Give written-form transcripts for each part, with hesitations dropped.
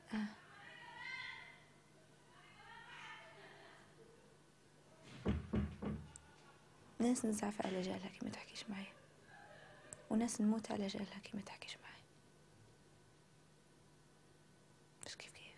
ناس نزعف على جالها كي ما تحكيش معي، وناس نموت على جالها كي ما تحكيش معي. مش كيف كيف.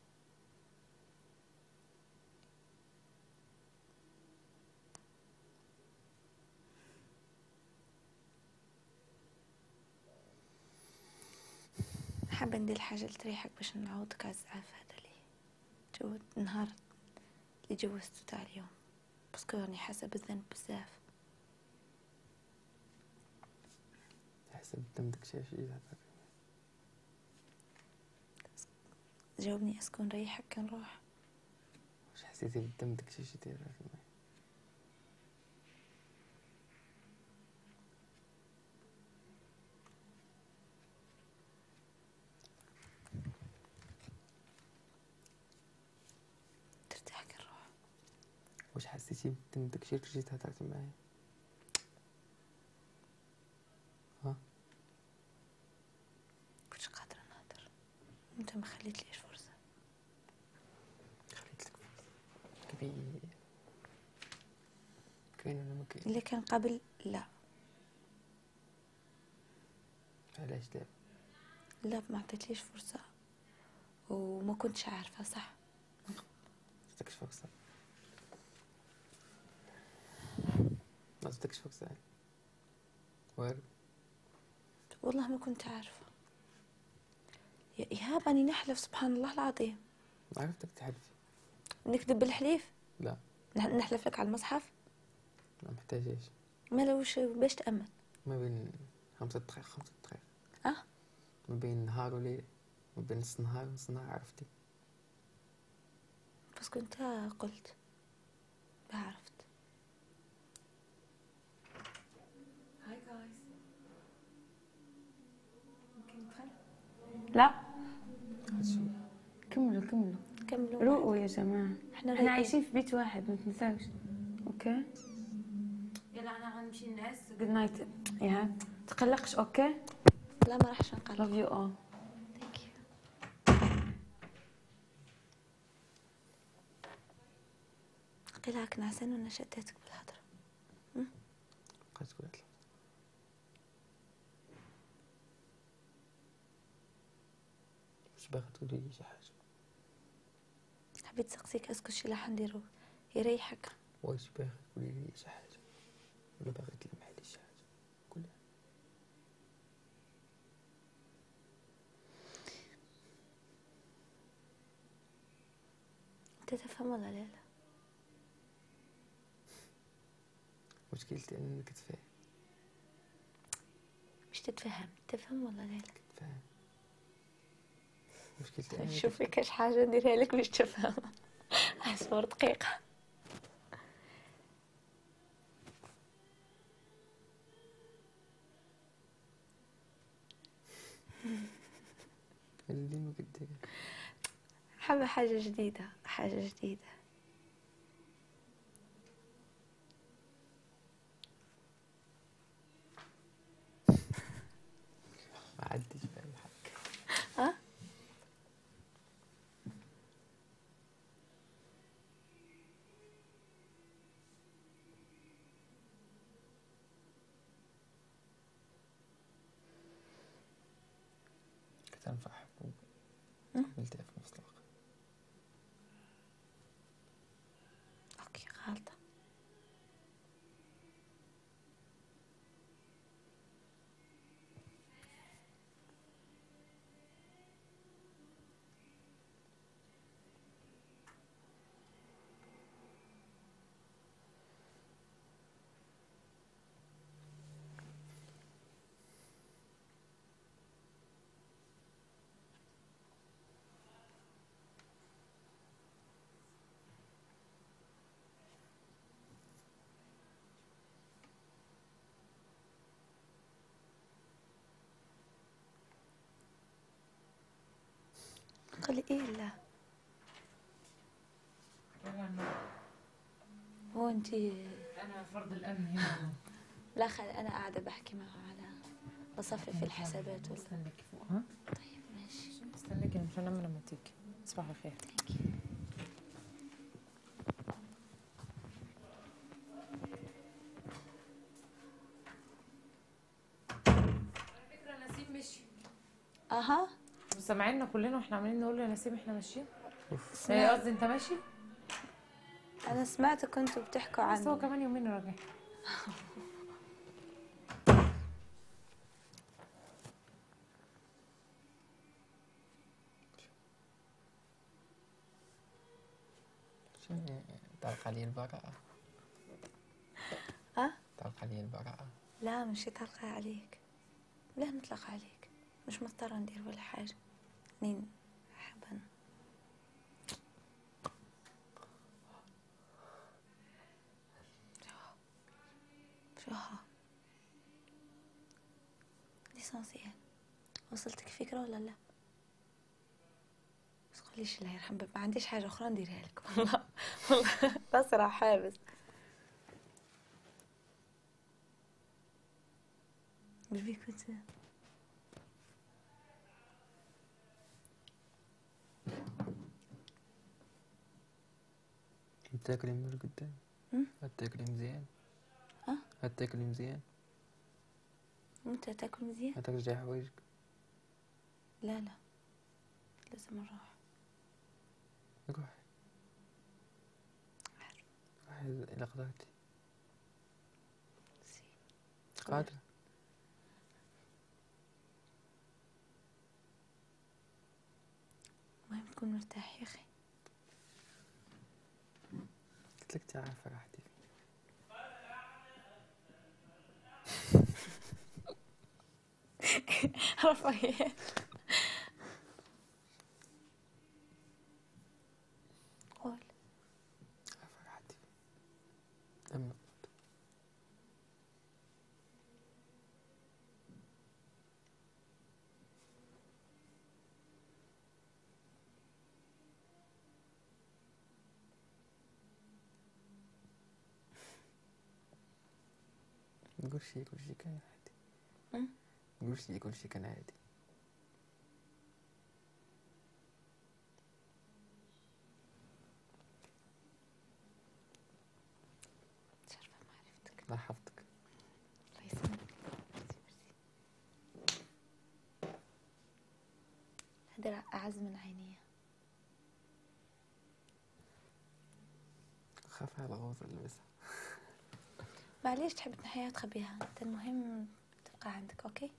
حابة ندير حاجة لتريحك باش نعوضك على الزعاف هذا اللي جو النهار اللي جوزته تاع اليوم، باسكو راني حاسة بالذنب بزاف. حاسة بالذنب داكشي علاش جيت هكاك. جاوبني، اسكو نريحك كنروح؟ واش حسيتي بالذنب داكشي علاش جيتي هكاك؟ ترتاح كنروح. واش حسيتي بالذنب داكشي علاش جيت هضرتي معايا؟ كنتش قادرة نهضر، انت ما خليتليش فرصة. خليت لك فرصة كبير. كاين ولا ما كاين؟ اللي كان قبل لا. علاش دابا؟ لا، ما عطيتليش فرصة وما كنتش عارفة صح. عطيتكش فرصة. ما عطيتكش فرصة والو. والله ما كنت عارفة يا إيهاب، أني نحلف سبحان الله العظيم. عرفتك تحلفي. نكذب بالحليف؟ لا نحلف لك على المصحف. ما محتاجاش. ما لوش باش تأمن. ما بين 5 دقائق 5 دقائق. ما بين نهار وليل، ما بين نص نهار ونص نهار. عرفتي بس كنت قلت ما عرفت. هاي جايز، ممكن ندخل؟ لا كملوا روقوا يا جماعة. احنا عايشين في بيت واحد، ما تنساوش. اوكي يلا انا غنمشي نعس. جود نايت يا تقلقش. اوكي لا ما راحش نقلق. لاف يو اول. ثانك يو. قيل نعسان وانا شديتك بالهضره. بقيت تقول هاد واش باغا تقولي لي شي حاجه؟ حبيت نسقسيك اسكو الشي اللي حنديرو يريحك. واش باغا تقولي لي شي حاجه ولا باغي تلمحي لي شي حاجه؟ قولي. انت تفهم ولا لا؟ واش قلتي انك تفهم؟ مش تتفهم، تفهم ولا لا؟ تفهم. واش قلتي انك شوفي كاش حاجه نديرها لك باش تفهم. اصبر دقيقه. اللي ما كدير حابه حاجه جديده، حاجه جديده. ما عديش باي حاجه. كتنفع حبوب قبلتها في نفس الوقت. اوكي غلطه. قال ايه لا هو انتي انا فرض الامن هنا. لا خل انا قاعده بحكي معه على بصفي في الحسابات ولا. استناكي فوق. ها طيب ماشي. استناكي. عارفه انام لما تيجي. صباح الخير. فكرة نسيم مشي. اها سامعيننا كلنا واحنا عمالين نقول له يا نسيم احنا ماشيين. قصدي انت ماشي؟ انا سمعت كنتوا بتحكوا عنه. بس هو كمان يومين راجع. طلق علي البراءة. طلق علي البراءة. لا مش طلق عليك. ليه نطلق عليك؟ مش مضطرة ندير ولا حاجة. نين حبا شوها ليسانسيال. وصلتك فكرة ولا لا؟ بس قوليش الله يرحم بابا، ما عنديش حاجة أخرى نديرها لك والله. والله بصراحة حابس. بيبي كنت تاكلي من القدام؟ هتاكلي مزيان؟ هتاكلي مزيان؟ انت تاكل مزيان؟ هترجعي حوايجك؟ لا لازم نروح. روحي إلا قدرتي. قادرة. المهم تكون مرتاح يا أخي. قلت لك تعرف راحتي. رفاهيات. قول. عارف راحتي. أما كل شيء كان عادي. كل شيء كان عادي. شرفة معرفتك. الله يحفظك. الله يسلمك. هذا أعز من عيني. خاف على غوصة اللبسها. معليش تحب تنحيها تخبيها انت، المهم تبقى عندك. اوكي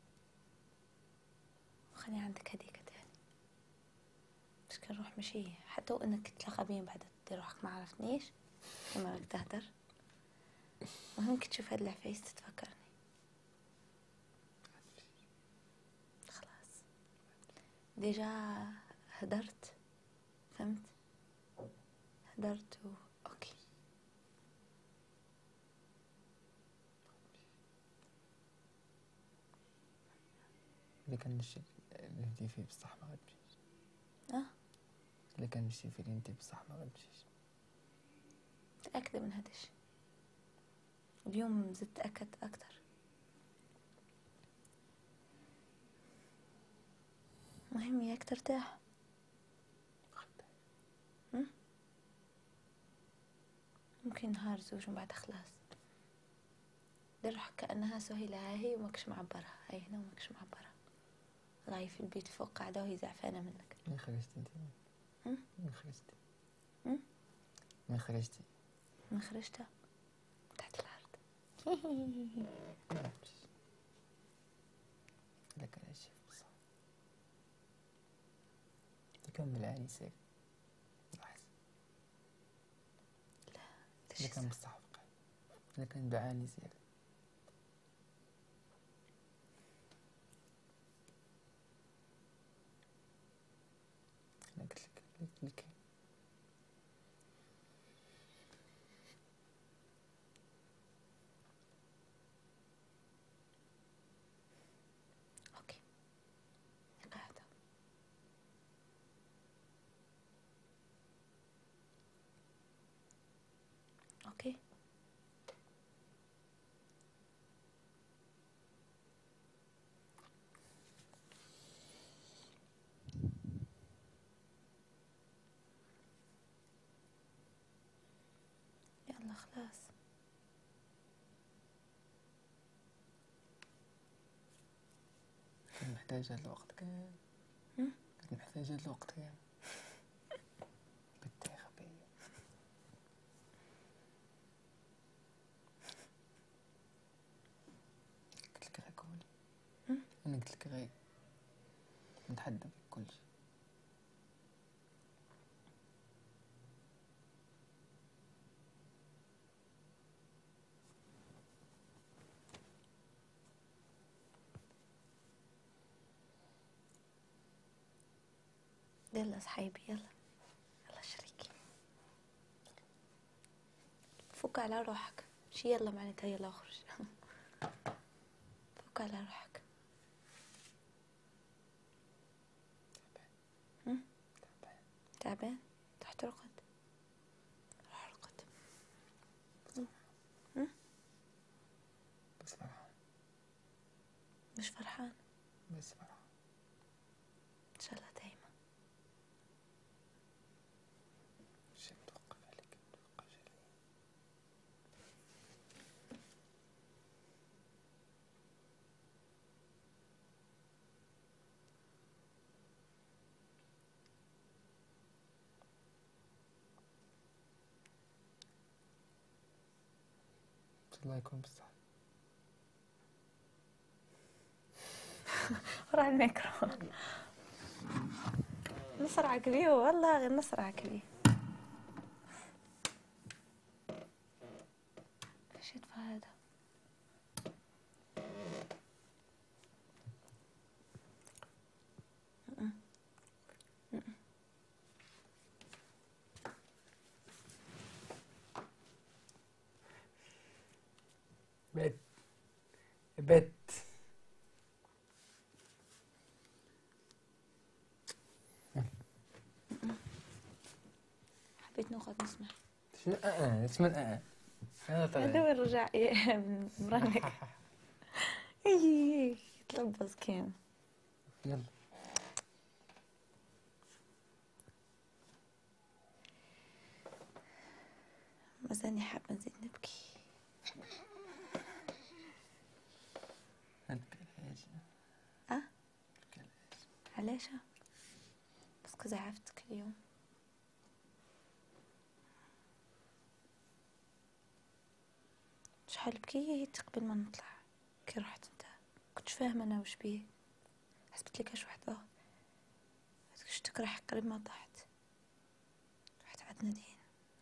وخلي عندك هديك تاني باش كنروح ماشي حتى وانك تلاقى بين بعد دير روحك ما عرفتنيش كما راك تهدر. المهم كي تشوف هاد العفايس تتفكرني خلاص. ديجا هدرت فهمت. هدرت اوكي. اللي كان الشيء اللي انتي فيه بصح ما غتمشيش. اللي كان الشيء فيه اللي انتي بصح ما غتمشيش. متأكدة من هذا الشيء. اليوم زدت أكد أكتر. مهم ياك ترتاح. ممكن نهار زوج ومن بعد خلاص دير روحك كأنها سهيلة هاي وماكش معبرها، هاي هنا وماكش معبرها. راهي في البيت فوق قاعدة وهي زعفانة منك. من خرجتي انت؟ من خرجتي؟ من خرجتي؟ من خرجتها تحت الأرض. لك على شيء بصح تكمل عاني سير لاحظ. لا كان بصح وقع. لكن بعاني سير. أنا قلت لك أوكي قاعدة. أوكي يلا خلاص. كنت محتاجة الوقت كامل. كنت محتاجة الوقت كامل. بنتي غبية. قلت لك غير قولي. أنا قلت لك غير نتحدى بك كل شيء. يلا صحيبي يلا شريكي، فك على روحك. شي يلا معناتها يلا اخرج. فك على روحك. تعبان تروح ترقد. روح ارقد. بس فرحان. مش فرحان؟ بس فرحان. ان شاء الله دايما. شي توقف عليك توقف عليك. الله يكون بالصحة. ورا الميكرو. نصر عقلي والله غير نصر عقلي. ايش يدفع هذا؟ بت حبيت نقعد نسمع. شنو اسمه انا طلع هذا وين رجع مرنك. تلبس كان. يلا مازالني حابة نزيد نبكي. نبكي علاش؟ نبكي علاش؟ باسكو زعفتك اليوم. شحال بكيت قبل ما نطلع كي رحت انت. كنتش فاهمه انا وش بيه. حسبت لك اش وحده شتك راح قريب ما طحت. رحت عند نادين.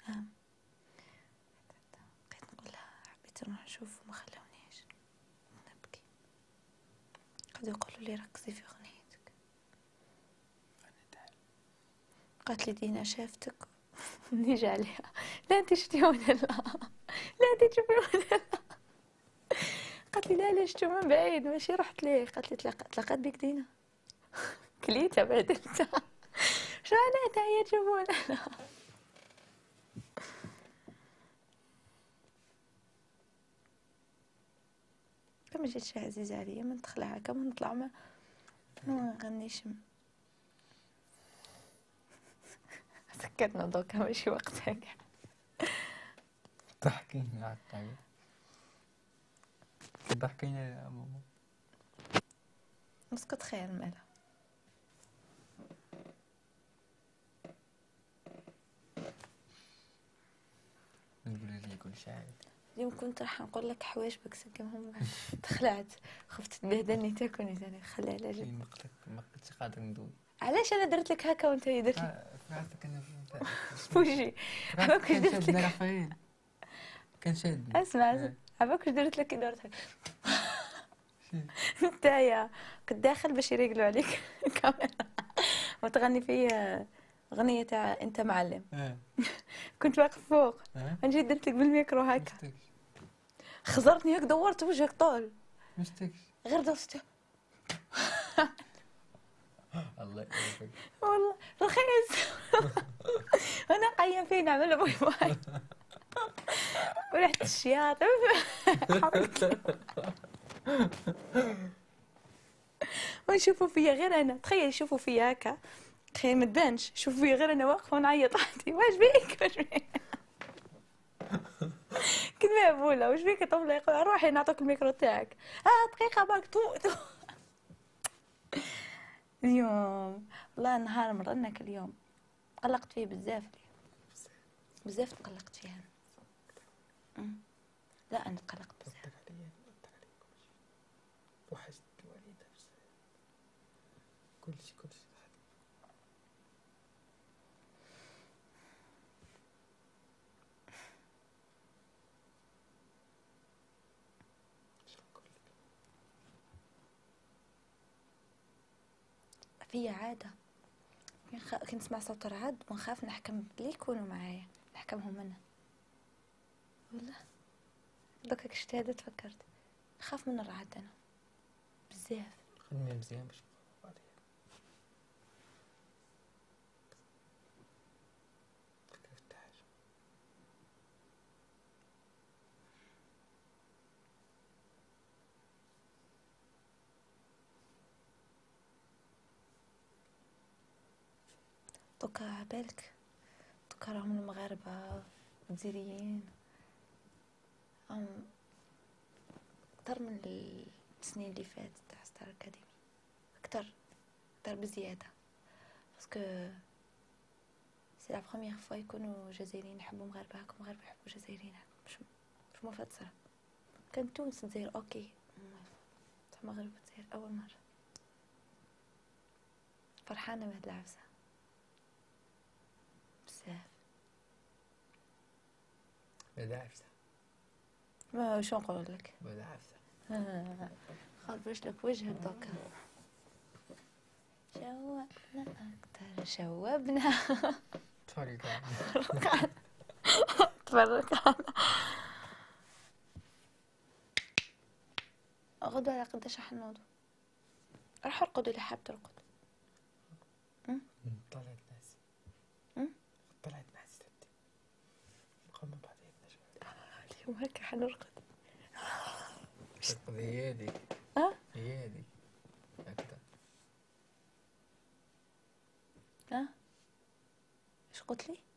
بقيت نقول لها حبيت نروح نشوف وما خلونيش نبكي. قعدوا يقولوا لي ركزي في اغنيتك. قالت لي دينا شافتك نيجي عليها. لا انت شتي ولا لا؟ لا انت تشوفي ولا لا؟ قالت لي لا شتو من بعيد ماشي رحت ليه. قالت لي تلاقات بك دينا. كليتها بعدلتها. شو معناتها هي تشوف ولا لا؟ كما جيتش عزيزة عليا ما ندخل هكا ما نطلع ما نغنيش. سكتنا دوكا ماشي وقتها كاع. ضحكيني على الطاولة. ضحكيني يا ماما. مسكت خير مالا. نقول لي كل شيء عادي. اليوم كنت راح نقول لك حوايج بكسكهم تخلعت. خفت تبهدلني تاكلني ثاني. خليها على جنب. ما كنتش قادر ندوي. علاش انا درت لك هكا وانت درت لي فراسك انا وجهي. عباك واش درت لك رافائيل كان شادني. اسمع عباك واش درت لك كي درت هكا. نتايا كنت داخل باش يريقلوا عليك كاميرا وتغني فيه اغنيه تاع انت معلم. كنت واقف فوق نجي درت لك بالميكرو هكا. خزرتني هيك دورت وجهك طول. مشتكش غير درت الله يعافيك والله رخيص. انا قايم فيه نعمل باي باي وريحة الشياط. ويشوفوا فيا غير انا. تخيل يشوفوا فيا هكا. تخيل ما تبانش. شوفوا فيا غير انا واقفه ونعيط. واش بيك واش بيك. كلمة بولا وش فيك طفلة؟ يقول روحي نعطوك الميكرو تاعك. دقيقة برك تو. اليوم والله نهار مرنك اليوم، تقلقت فيه بزاف اليوم، بزاف تقلقت فيه أنا. لا أنا تقلقت بزاف. وحشت الوالدة بزاف، كلشي في عادة كنت نسمع صوت الرعد ونخاف نحكم اللي يكونوا معايا نحكمهم منه. والله بكك شتي هذا تفكرت نخاف من الرعد أنا بزاف. خدمي مزيان باش بعدين فكرت حاجة. دوكا عبالك دوكا راهم المغاربة الجزائريين أكتر من السنين اللي فاتت تاع ستار أكاديمي، أكتر بزيادة، باسكو سي لا بروميير فوا يكونوا جزائريين يحبوا مغاربة هاكم، مغاربة يحبوا جزائريين هاكم، مش مفسرة. كان تونس الجزائر أوكي، بصح مغرب والجزائر أول مرة. فرحانة بهاد العفسة بزاف. بدا عفسة ما شو نقول لك، بدا عفسة خربش لك وجهك دوكا. شوقنا أكتر شوبنا. تفرق غدوة على قداش راح نوضو؟ راح ارقد اللي حاب ترقد. طلعت ناسي تبدي نقوم بعدين شوي. اليوم هكا حنرقد. هي هادي هكذا. ايش قلت لي؟